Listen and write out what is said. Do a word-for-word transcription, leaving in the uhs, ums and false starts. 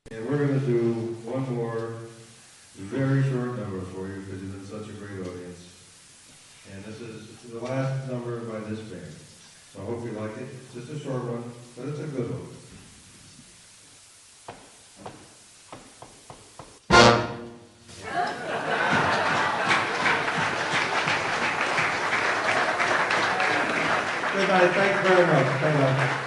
And we're going to do one more very short number for you because you've been such a great audience. And this is the last number by this band. So I hope you like it. It's just a short one, but it's a good one. Good night. Thank you very much. Bye-bye.